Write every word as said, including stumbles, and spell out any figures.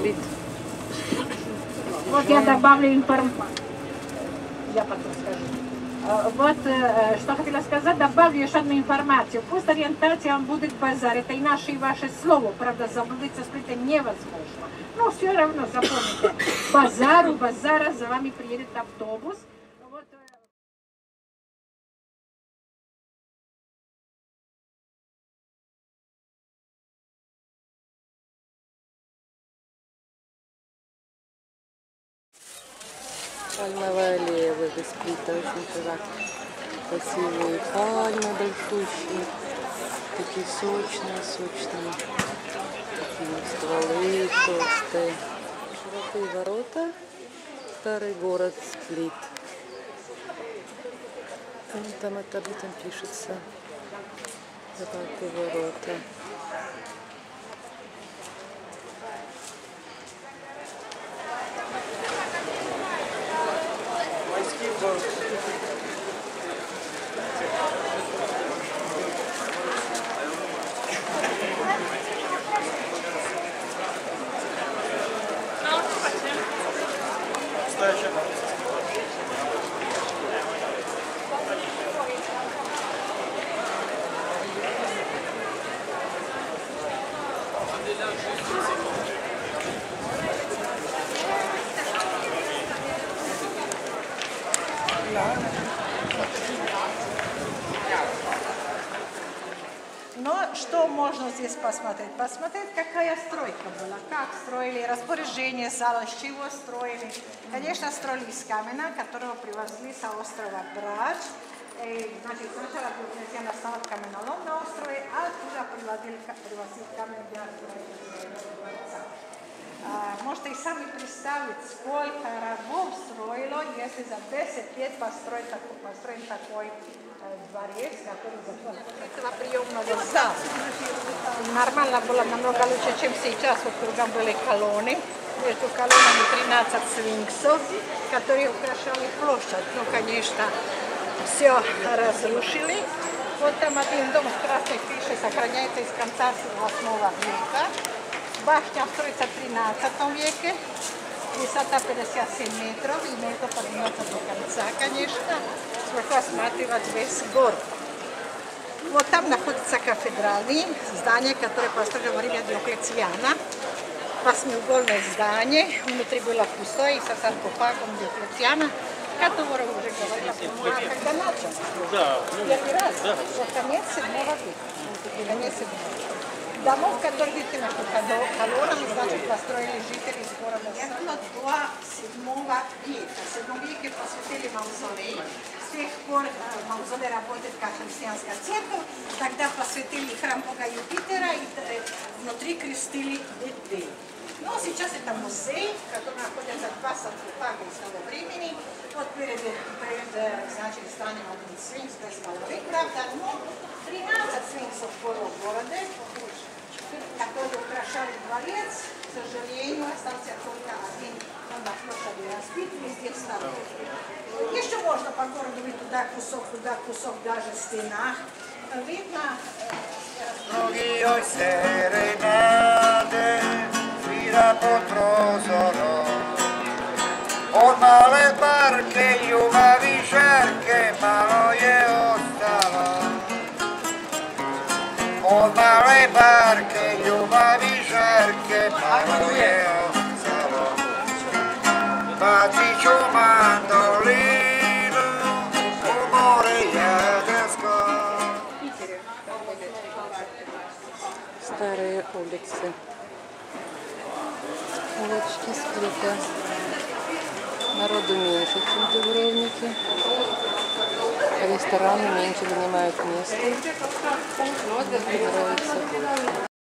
Сплит. Вот я добавлю информацию. Я потом скажу. Вот, что хотела сказать, добавлю еще одну информацию. Пусть ориентация он будет базар. Это и наше, и ваше слово. Правда, заблудиться Сплита невозможно. Но все равно запомните. Базар, у базара за вами приедет автобус. Вот. Пальмовая аллея возле Сплита, очень красивые пальмы большущие, такие сочные, сочные, такие стволы толстые. Широкие ворота, старый город Сплит. Там, там это об этом пишется. Широкие ворота. Но что можно здесь посмотреть? Посмотреть, какая стройка была, как строили, распоряжение зала, с чего строили. Конечно, строили из камня, которого привозли с острова Брач. И, значит, сначала Венеция стала в каменолом на острове, а оттуда привозили, привозили камень для дворца. Можете и сами представить, сколько рабов строило, если за десять лет построить такой, построить такой дворец, который захватил этого приемного зала. Нормально было намного лучше, чем сейчас. Вот кругом были колонны. Между колоннами тринадцать сфинксов, которые украшали площадь. Ну, конечно, все разрушили. Вот там один дом в красной фише сохраняется из конца восьмого века. Башня строится в тринадцатом веке. Высота пятьдесят семь метров, и можно подниматься до конца, конечно, сверху осматривать весь город. Вот там находится кафедральное здание, которое построено во время Диоклетиана. Восьмиугольное здание, внутри было пустое, и со саркофагом Диоклетиана, который уже говорила, а когда начал? Да. Первый раз, да. Вот конец седьмого века. Конец седьмого века. Домов, которые действительно колоннами, значит, построили жители из города. Это было до седьмого века. В седьмом веке посвятили мавзолей. С тех пор мавзолей работает как христианская церковь. Тогда посвятили храм Бога Юпитера и внутри крестили детей. Но сейчас это музей, в котором находятся два саркофага из того времени. Вот перед, перед значит, зданием один сфинкс без головы, правда, но тринадцать сфинксов было в городе, которые украшали дворец. К сожалению, остался только один, он на площади разбит, везде встал. Еще можно по городу видеть туда кусок, туда кусок, даже в стенах. Видно... Многие serenade, fila potrosoro, o male barche, junavi cerche, ma non je ostalo. O male barche, junavi cerche, ma non je ostalo. Ma ti mandolino, umore jadrsko. Старые улицы. Улочки Сплита. Народу меньше, чем в Дубровнике. Рестораны меньше занимают места. Мне нравится.